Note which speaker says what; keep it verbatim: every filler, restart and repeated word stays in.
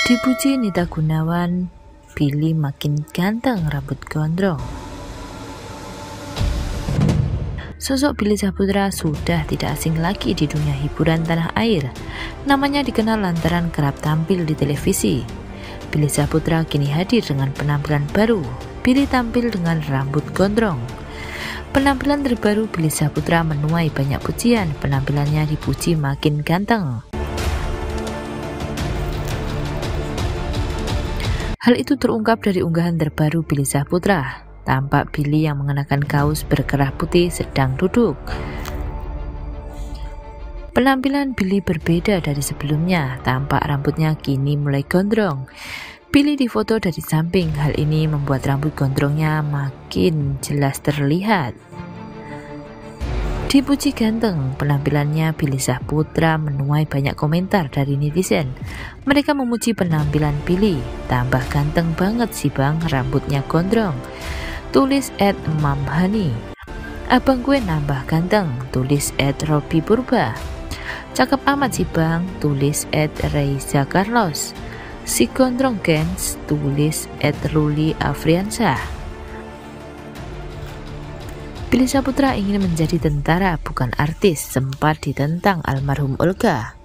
Speaker 1: Dipuji Nita Gunawan, Billy makin ganteng rambut gondrong. Sosok Billy Syahputra sudah tidak asing lagi di dunia hiburan tanah air. Namanya dikenal lantaran kerap tampil di televisi. Billy Syahputra kini hadir dengan penampilan baru. Billy tampil dengan rambut gondrong. Penampilan terbaru Billy Syahputra menuai banyak pujian. Penampilannya dipuji makin ganteng. Hal itu terungkap dari unggahan terbaru Billy Syahputra. Tampak Billy yang mengenakan kaos berkerah putih sedang duduk. Penampilan Billy berbeda dari sebelumnya. Tampak rambutnya kini mulai gondrong. Billy difoto dari samping. Hal ini membuat rambut gondrongnya makin jelas terlihat. Dipuji ganteng, penampilannya Billy Syahputra menuai banyak komentar dari netizen. Mereka memuji penampilan Billy. Tambah ganteng banget sih bang, rambutnya gondrong. Tulis at Mamhani. Abang gue nambah ganteng. Tulis at Robi Purba. Cakep amat sih bang. Tulis at Reza Carlos. Si gondrong gens. Tulis at Ruli Afriansah. Billy Syahputra ingin menjadi tentara bukan artis, sempat ditentang almarhum Olga.